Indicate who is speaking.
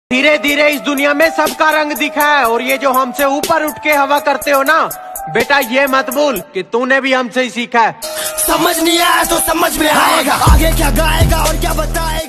Speaker 1: धीरे धीरे इस दुनिया में सबका रंग दिखा है, और ये जो हमसे ऊपर उठ के हवा करते हो ना बेटा, ये मत भूल कि तूने भी हमसे ही सीखा है।
Speaker 2: समझ नहीं आया तो समझ में आएगा, आगे क्या गाएगा और क्या बताएगा।